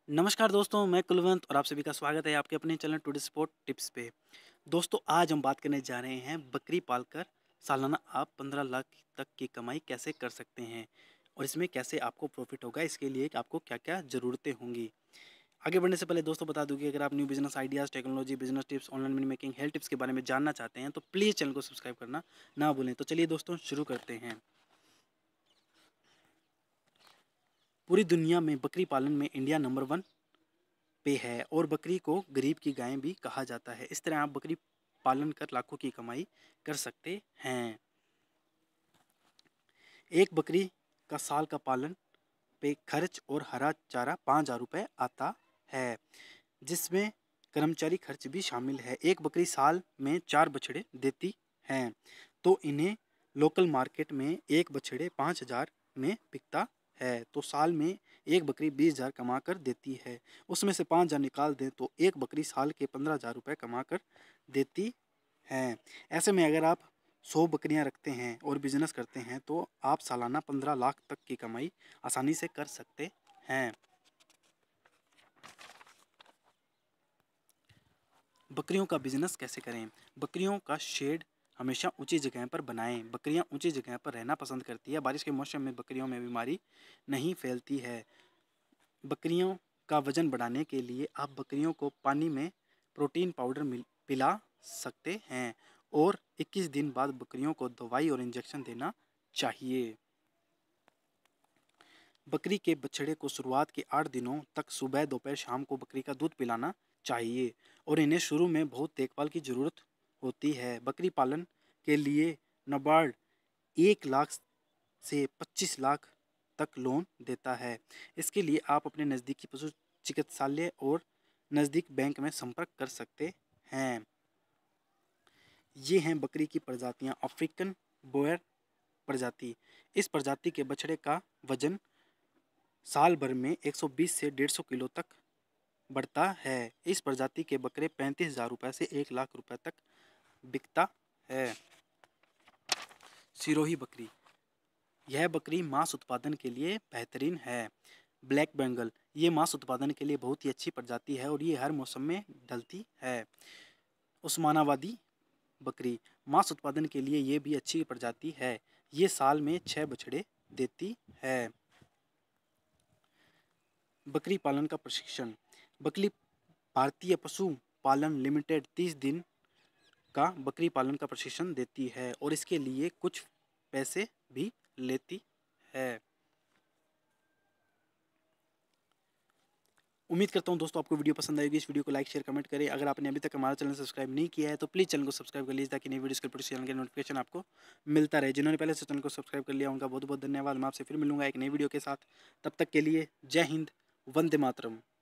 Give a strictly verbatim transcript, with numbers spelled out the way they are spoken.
नमस्कार दोस्तों, मैं कुलवंत और आप सभी का स्वागत है आपके अपने चैनल टुडे स्पोर्ट टिप्स पे। दोस्तों, आज हम बात करने जा रहे हैं बकरी पालकर सालाना आप पंद्रह लाख तक की कमाई कैसे कर सकते हैं और इसमें कैसे आपको प्रॉफिट होगा, इसके लिए आपको क्या-क्या ज़रूरतें होंगी। आगे बढ़ने से पहले दोस्तों बता दूं कि अगर आप new business ideas, technology, business tips, online money making, health tips के बारे में जानना चाहते हैं तो प्लीज़ चैनल को सब्सक्राइब करना ना भूलें। तो चलिए दोस्तों शुरू करते हैं। पूरी दुनिया में बकरी पालन में इंडिया नंबर वन पे है और बकरी को गरीब की गाय भी कहा जाता है। इस तरह आप बकरी पालन कर लाखों की कमाई कर सकते हैं। एक बकरी का साल का पालन पे खर्च और हरा चारा पाँच हजार रुपये आता है, जिसमें कर्मचारी खर्च भी शामिल है। एक बकरी साल में चार बछड़े देती है तो इन्हें लोकल मार्केट में एक बछड़े पाँच हजार में बिकता है, तो साल में एक बकरी बीस हजार कमा कर देती है। उसमें से पाँच हजार निकाल दें तो एक बकरी साल के पंद्रह हजार रुपये कमा कर देती है। ऐसे में अगर आप सौ बकरियां रखते हैं और बिजनेस करते हैं तो आप सालाना पंद्रह लाख तक की कमाई आसानी से कर सकते हैं। बकरियों का बिजनेस कैसे करें? बकरियों का शेड हमेशा ऊंची जगह पर बनाएं। बकरियां ऊंची जगह पर रहना पसंद करती है। बारिश के मौसम में बकरियों में बीमारी नहीं फैलती है। बकरियों का वजन बढ़ाने के लिए आप बकरियों को पानी में प्रोटीन पाउडर मिल पिला सकते हैं और इक्कीस दिन बाद बकरियों को दवाई और इंजेक्शन देना चाहिए। बकरी के बछड़े को शुरुआत के आठ दिनों तक सुबह दोपहर शाम को बकरी का दूध पिलाना चाहिए और इन्हें शुरू में बहुत देखभाल की ज़रूरत होती है। बकरी पालन के लिए नाबार्ड एक लाख से पच्चीस लाख तक लोन देता है। इसके लिए आप अपने नज़दीकी पशु चिकित्सालय और नज़दीक बैंक में संपर्क कर सकते हैं। ये हैं बकरी की प्रजातियां। अफ्रीकन बोयर प्रजाति। इस प्रजाति के बछड़े का वजन साल भर में एक सौ बीस से डेढ़ सौ किलो तक बढ़ता है। इस प्रजाति के बकरे पैंतीस हजार रुपये से एक लाख रुपए तक बिकता है। सिरोही बकरी। यह बकरी मांस उत्पादन के लिए बेहतरीन है। ब्लैक बंगाल। ये मांस उत्पादन के लिए बहुत ही अच्छी प्रजाति है और ये हर मौसम में ढलती है। उस्मानाबादी बकरी। मांस उत्पादन के लिए ये भी अच्छी प्रजाति है। ये साल में छः बछड़े देती है। बकरी पालन का प्रशिक्षण। बकरी भारतीय पशु पालन लिमिटेड तीस दिन का बकरी पालन का प्रशिक्षण देती है और इसके लिए कुछ पैसे भी लेती है। उम्मीद करता हूं दोस्तों आपको वीडियो पसंद आएगी। इस वीडियो को लाइक शेयर कमेंट करें। अगर आपने अभी तक हमारा चैनल सब्सक्राइब नहीं किया है तो प्लीज़ चैनल को सब्सक्राइब कर लीजिए ताकि नई वीडियोस के चैनल के नोटिफिकेशन आपको मिलता रहे। जिन्होंने पहले से चैनल को सब्सक्राइब कर लिया उनका बहुत बहुत धन्यवाद। मैं आपसे फिर मिलूंगा एक नई वीडियो के साथ। तब तक के लिए जय हिंद, वंदे मातरम।